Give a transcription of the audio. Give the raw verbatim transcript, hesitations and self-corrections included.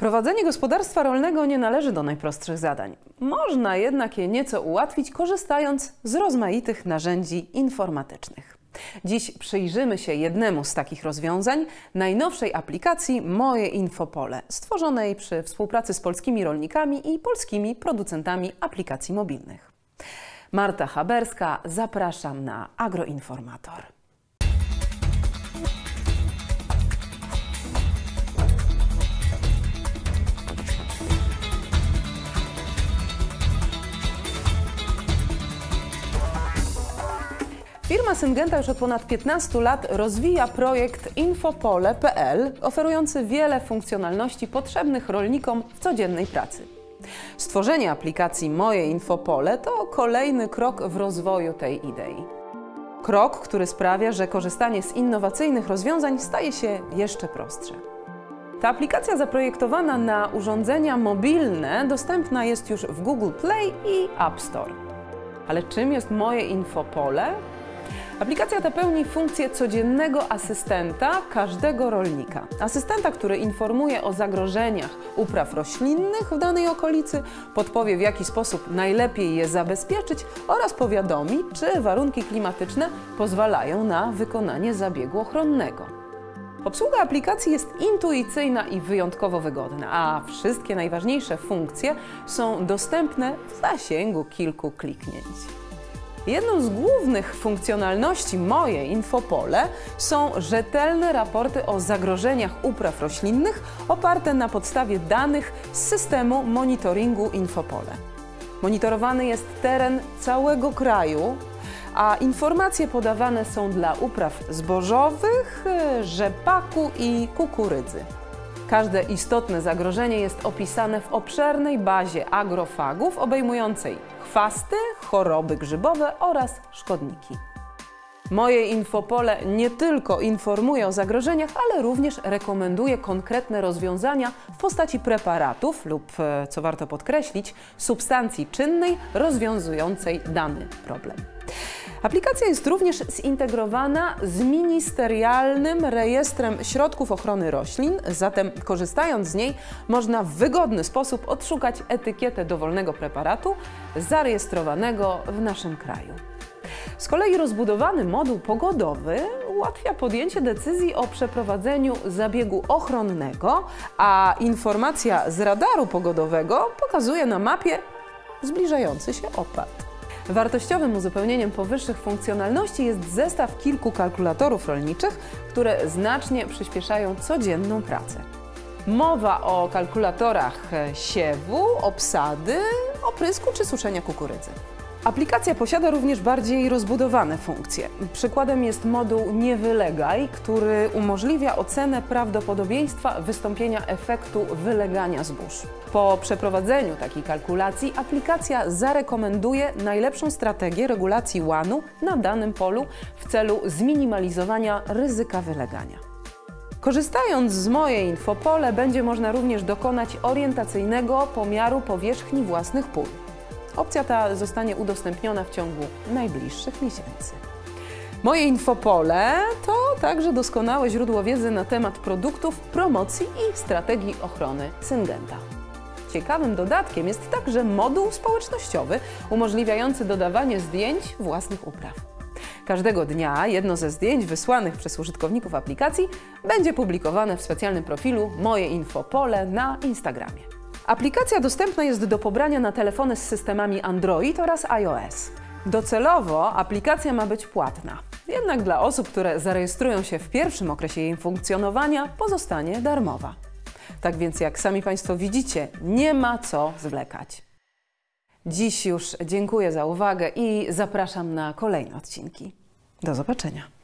Prowadzenie gospodarstwa rolnego nie należy do najprostszych zadań. Można jednak je nieco ułatwić, korzystając z rozmaitych narzędzi informatycznych. Dziś przyjrzymy się jednemu z takich rozwiązań, najnowszej aplikacji Moje Infopole, stworzonej przy współpracy z polskimi rolnikami i polskimi producentami aplikacji mobilnych. Marta Haberska, zapraszam na Agroinformator. Firma Syngenta już od ponad piętnastu lat rozwija projekt infopole kropka p l, oferujący wiele funkcjonalności potrzebnych rolnikom w codziennej pracy. Stworzenie aplikacji Moje Infopole to kolejny krok w rozwoju tej idei. Krok, który sprawia, że korzystanie z innowacyjnych rozwiązań staje się jeszcze prostsze. Ta aplikacja zaprojektowana na urządzenia mobilne dostępna jest już w Google Play i App Store. Ale czym jest Moje Infopole? Aplikacja ta pełni funkcję codziennego asystenta każdego rolnika. Asystenta, który informuje o zagrożeniach upraw roślinnych w danej okolicy, podpowie, w jaki sposób najlepiej je zabezpieczyć oraz powiadomi, czy warunki klimatyczne pozwalają na wykonanie zabiegu ochronnego. Obsługa aplikacji jest intuicyjna i wyjątkowo wygodna, a wszystkie najważniejsze funkcje są dostępne w zasięgu kilku kliknięć. Jedną z głównych funkcjonalności Moje Infopole są rzetelne raporty o zagrożeniach upraw roślinnych oparte na podstawie danych z systemu monitoringu Infopole. Monitorowany jest teren całego kraju, a informacje podawane są dla upraw zbożowych, rzepaku i kukurydzy. Każde istotne zagrożenie jest opisane w obszernej bazie agrofagów obejmującej chwasty, choroby grzybowe oraz szkodniki. Moje Infopole nie tylko informuje o zagrożeniach, ale również rekomenduje konkretne rozwiązania w postaci preparatów lub, co warto podkreślić, substancji czynnej rozwiązującej dany problem. Aplikacja jest również zintegrowana z ministerialnym rejestrem środków ochrony roślin, zatem korzystając z niej można w wygodny sposób odszukać etykietę dowolnego preparatu zarejestrowanego w naszym kraju. Z kolei rozbudowany moduł pogodowy ułatwia podjęcie decyzji o przeprowadzeniu zabiegu ochronnego, a informacja z radaru pogodowego pokazuje na mapie zbliżający się opad. Wartościowym uzupełnieniem powyższych funkcjonalności jest zestaw kilku kalkulatorów rolniczych, które znacznie przyspieszają codzienną pracę. Mowa o kalkulatorach siewu, obsady, oprysku czy suszenia kukurydzy. Aplikacja posiada również bardziej rozbudowane funkcje. Przykładem jest moduł Nie wylegaj, który umożliwia ocenę prawdopodobieństwa wystąpienia efektu wylegania zbóż. Po przeprowadzeniu takiej kalkulacji aplikacja zarekomenduje najlepszą strategię regulacji łanu na danym polu w celu zminimalizowania ryzyka wylegania. Korzystając z Moje Infopole będzie można również dokonać orientacyjnego pomiaru powierzchni własnych pól. Opcja ta zostanie udostępniona w ciągu najbliższych miesięcy. Moje Infopole to także doskonałe źródło wiedzy na temat produktów, promocji i strategii ochrony Syngenta. Ciekawym dodatkiem jest także moduł społecznościowy umożliwiający dodawanie zdjęć własnych upraw. Każdego dnia jedno ze zdjęć wysłanych przez użytkowników aplikacji będzie publikowane w specjalnym profilu Moje Infopole na Instagramie. Aplikacja dostępna jest do pobrania na telefony z systemami Android oraz iOS. Docelowo aplikacja ma być płatna, jednak dla osób, które zarejestrują się w pierwszym okresie jej funkcjonowania, pozostanie darmowa. Tak więc, jak sami Państwo widzicie, nie ma co zwlekać. Dziś już dziękuję za uwagę i zapraszam na kolejne odcinki. Do zobaczenia.